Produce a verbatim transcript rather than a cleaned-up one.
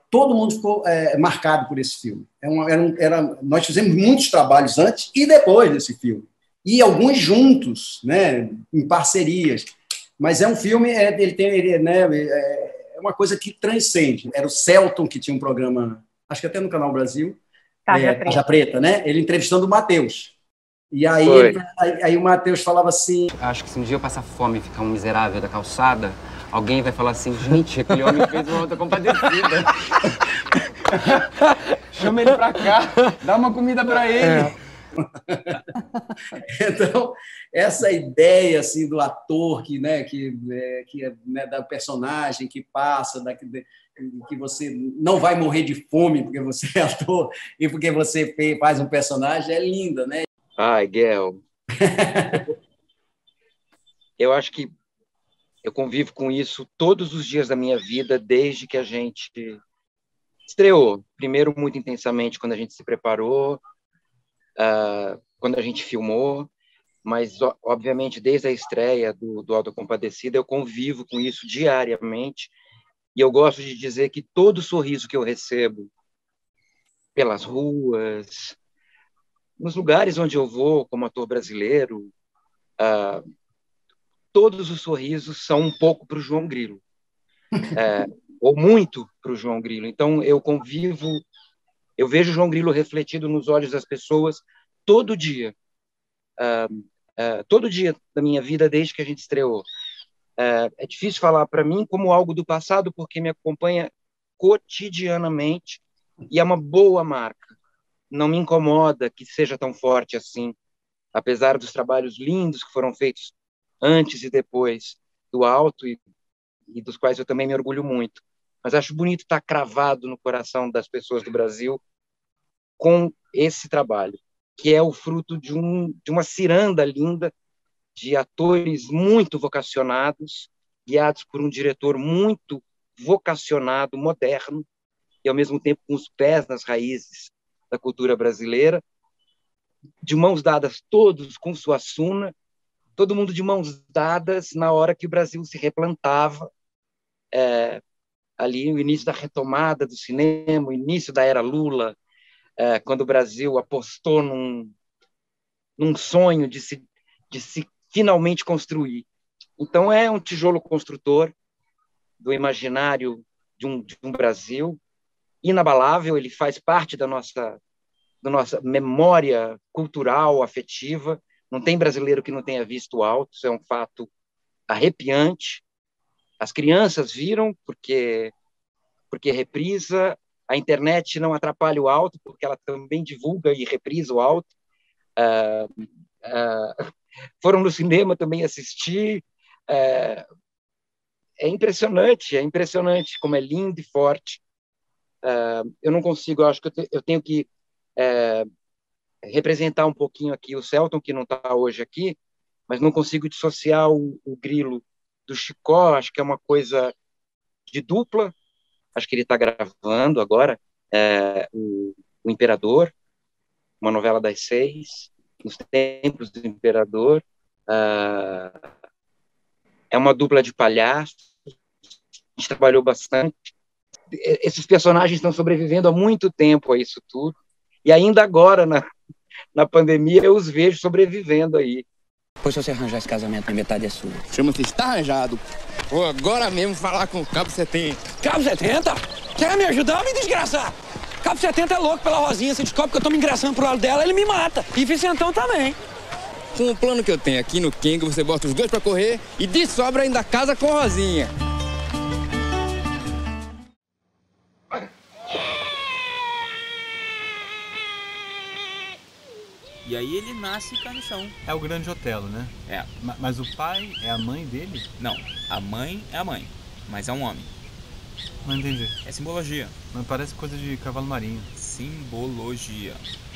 todo mundo ficou é, marcado por esse filme. É uma, era, um, era, nós fizemos muitos trabalhos antes e depois desse filme. E alguns juntos, né, em parcerias. Mas é um filme, é, ele tem, ele, né, é uma coisa que transcende. Era o Celton, que tinha um programa, acho que até no Canal Brasil, Tarja é, Preta. Tarja Preta, né? Ele entrevistando o Matheus. E aí, ele, aí, aí o Matheus falava assim... Acho que se um dia eu passar fome e ficar um miserável da calçada, alguém vai falar assim, gente, aquele homem fez uma Auto da Compadecida. Chama ele pra cá, dá uma comida pra ele. É. Então, essa ideia assim, do ator que, né, que, é, que é, né, da personagem que passa, da, que, que você não vai morrer de fome porque você é ator e porque você faz um personagem, é linda, né? Ai, Gel. Eu acho que eu convivo com isso todos os dias da minha vida, desde que a gente estreou. Primeiro, muito intensamente, quando a gente se preparou, uh, quando a gente filmou, mas, obviamente, desde a estreia do, do Auto da Compadecida, eu convivo com isso diariamente, e eu gosto de dizer que todo sorriso que eu recebo pelas ruas, nos lugares onde eu vou como ator brasileiro, uh, todos os sorrisos são um pouco para o João Grilo, é, ou muito para o João Grilo. Então, eu convivo, eu vejo o João Grilo refletido nos olhos das pessoas todo dia, uh, uh, todo dia da minha vida, desde que a gente estreou. Uh, é difícil falar para mim como algo do passado, porque me acompanha cotidianamente e é uma boa marca. Não me incomoda que seja tão forte assim, apesar dos trabalhos lindos que foram feitos antes e depois do Auto, e, e dos quais eu também me orgulho muito. Mas acho bonito estar cravado no coração das pessoas do Brasil com esse trabalho, que é o fruto de, um, de uma ciranda linda, de atores muito vocacionados, guiados por um diretor muito vocacionado, moderno, e ao mesmo tempo com os pés nas raízes da cultura brasileira, de mãos dadas todos com Suassuna, todo mundo de mãos dadas na hora que o Brasil se replantava, é, ali o início da retomada do cinema, o início da era Lula, é, quando o Brasil apostou num, num sonho de se, de se finalmente construir. Então é um tijolo construtor do imaginário de um, de um Brasil inabalável, ele faz parte da nossa, da nossa memória cultural, afetiva. Não tem brasileiro que não tenha visto o Auto, isso é um fato arrepiante. As crianças viram, porque, porque reprisa, a internet não atrapalha o Auto, porque ela também divulga e reprisa o Auto. Uh, uh, foram no cinema também assistir. Uh, é impressionante, é impressionante como é lindo e forte. Uh, eu não consigo, eu acho que eu, te, eu tenho que uh, representar um pouquinho aqui o Celton, que não está hoje aqui, mas não consigo dissociar o, o Grilo do Chicó. Acho que é uma coisa de dupla. Acho que ele está gravando agora é, o, o Imperador, uma novela das seis, Nos Tempos do Imperador. Uh, é uma dupla de palhaços. A gente trabalhou bastante. Esses personagens estão sobrevivendo há muito tempo a isso tudo, e ainda agora, na, na pandemia, eu os vejo sobrevivendo aí. Pois se você arranjar esse casamento, a metade é sua. Chama-se está arranjado. Vou agora mesmo falar com o Cabo setenta. Cabo setenta? Quer me ajudar ou me desgraçar? Cabo setenta é louco pela Rosinha, você descobre que eu tô me engraçando pro lado dela, ele me mata. E Vicentão também. Com o plano que eu tenho aqui no King, você bota os dois pra correr e de sobra ainda casa com Rosinha. E aí ele nasce e cai no chão. É o Grande Otelo, né? É. Mas o pai é a mãe dele? Não, a mãe é a mãe, mas é um homem. Não entendi. É simbologia. Mas parece coisa de cavalo marinho. Simbologia.